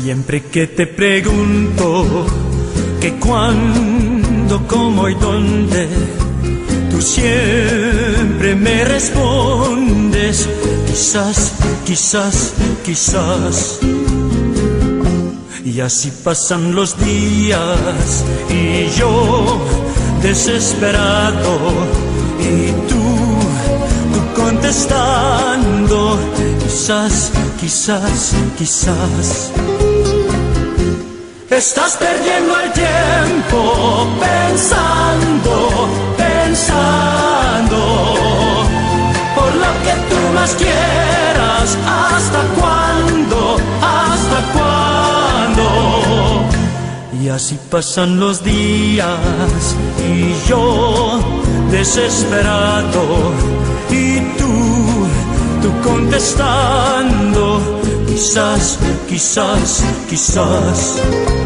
Siempre que te pregunto que cuándo, cómo y dónde, tú siempre me respondes quizás, quizás, quizás. Y así pasan los días y yo desesperado y tú contestando quizás, quizás, quizás. Estás perdiendo el tiempo pensando, pensando por lo que tú más quieras. ¿Hasta cuándo? ¿Hasta cuándo? Y así pasan los días y yo desesperado y tú contestando quizás, quizás, quizás.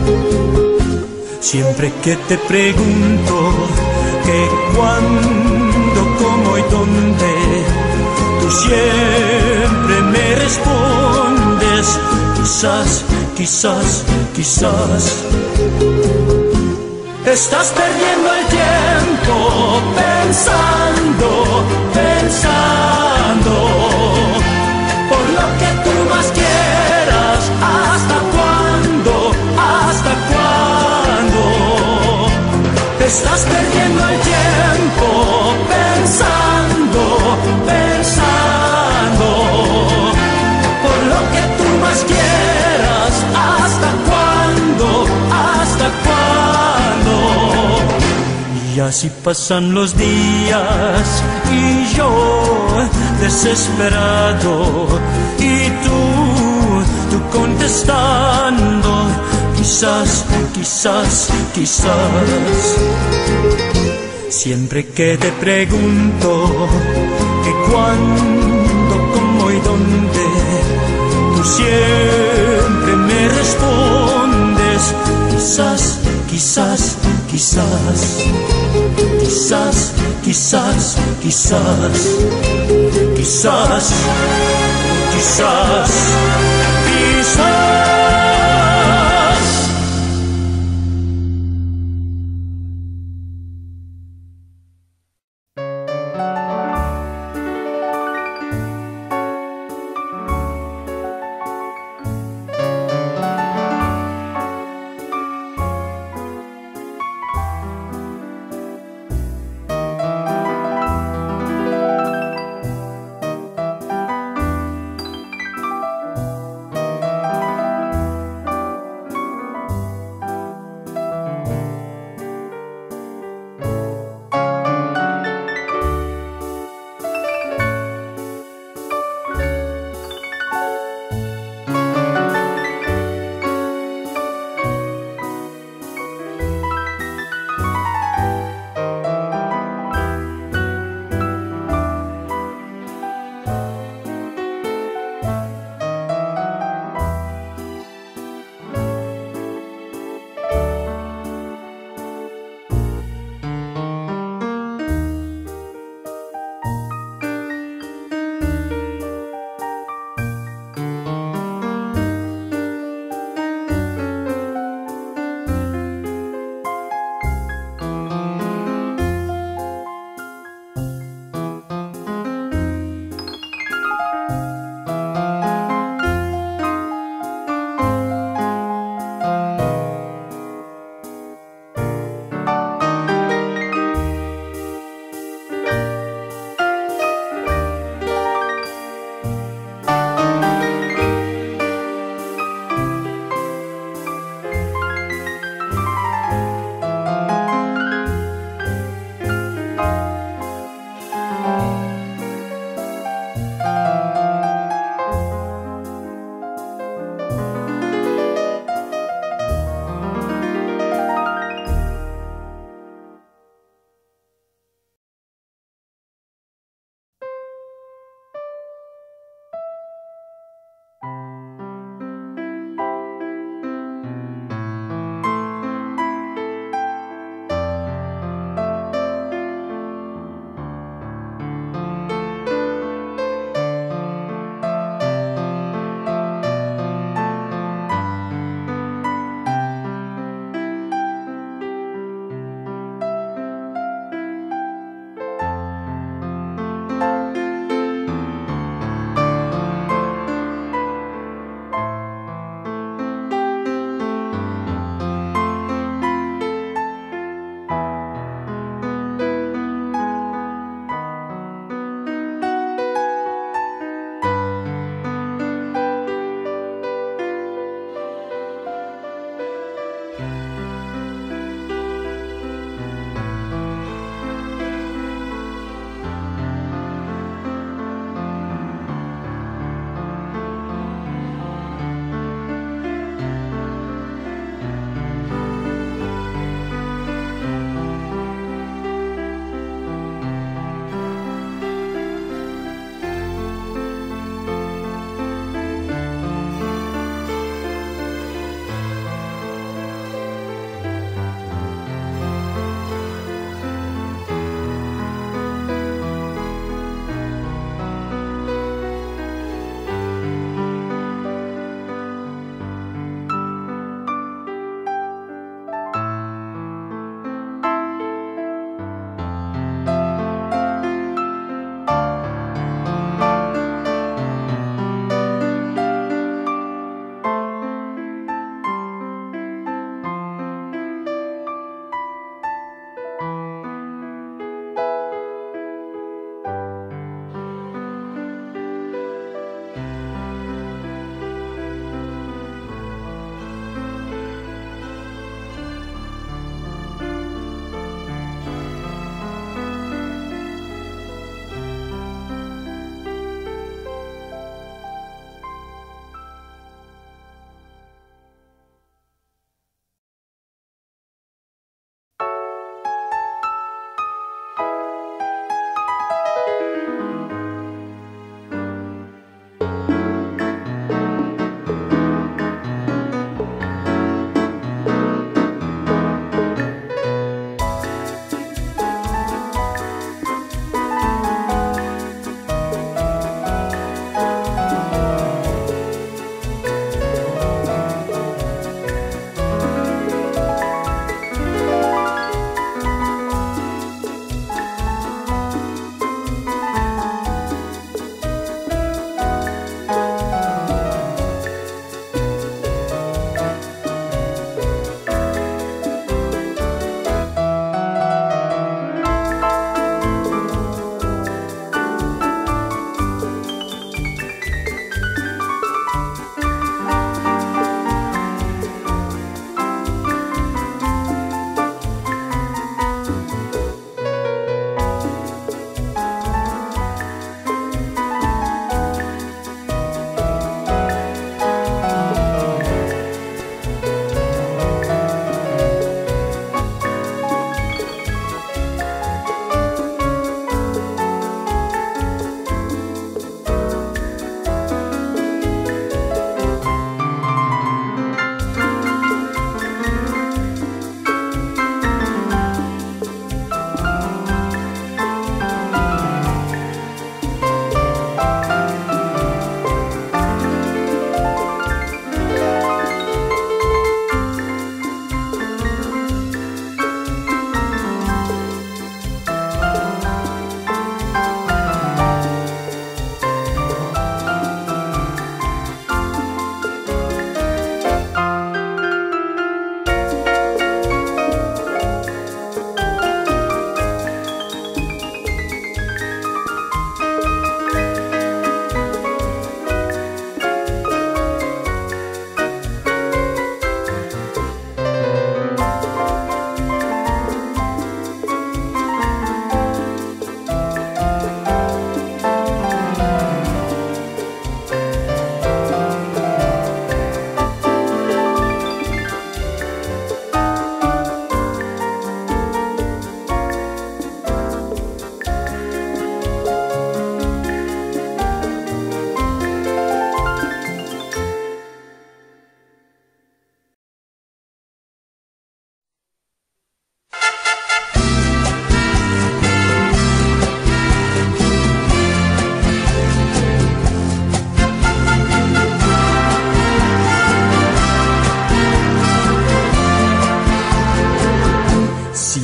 Siempre que te pregunto que cuándo, cómo y dónde, tú siempre me respondes quizás, quizás, quizás. Estás perdiendo el tiempo pensando, pensando por lo que tú más quieras. ¿Hasta cuándo? ¿Hasta cuándo? Estás perdiendo el tiempo pensando, pensando por lo que tú más quieras. ¿Hasta cuándo? ¿Hasta cuándo? Y así pasan los días y yo desesperado y tú contestando quizás, quizás, quizás. Siempre que te pregunto que cuándo, cómo y dónde, tú siempre me respondes quizás, quizás, quizás, quizás, quizás, quizás, quizás, quizás, quizás.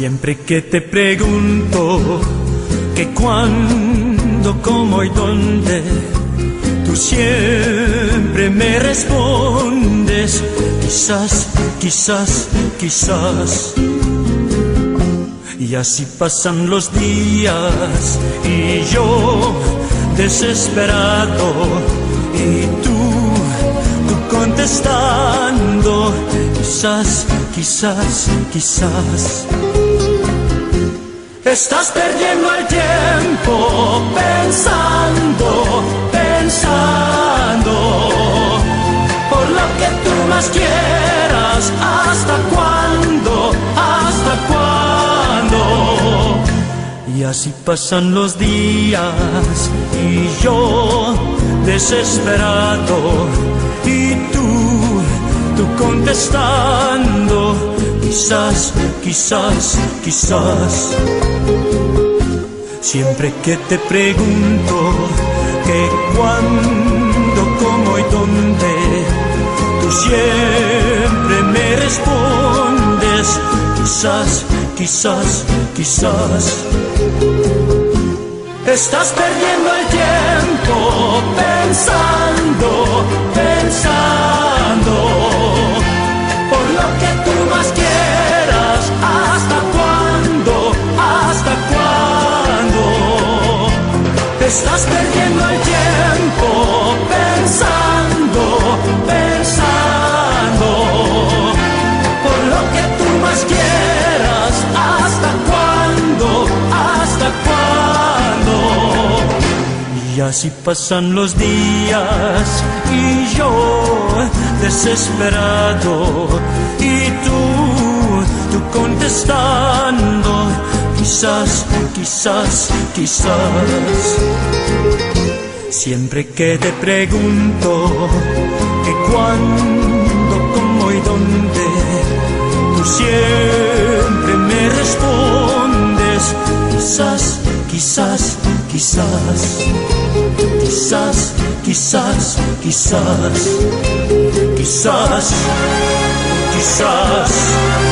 Siempre que te pregunto que cuándo, cómo y dónde, tú siempre me respondes quizás, quizás, quizás. Y así pasan los días y yo desesperado, y tú contestando quizás, quizás, quizás. Estás perdiendo el tiempo pensando, pensando por lo que tú más quieras. ¿Hasta cuándo? ¿Hasta cuándo? Y así pasan los días y yo desesperado, y tú contestando quizás, quizás, quizás. Siempre que te pregunto que cuándo, cómo y dónde, tú siempre me respondes quizás, quizás, quizás. Estás perdiendo el tiempo pensando, pensando por lo que tú más quieras. ¿Hasta cuándo? ¿Hasta cuándo? Estás perdiendo el tiempo pensando, pensando por lo que tú más quieras. ¿Hasta cuándo? ¿Hasta cuándo? Y así pasan los días y yo desesperado, y tú contestando quizás, quizás, quizás. Siempre que te pregunto que cuándo, cómo y dónde, tú siempre me respondes quizás, quizás, quizás. Quizás, quizás, quizás. Quizás, quizás.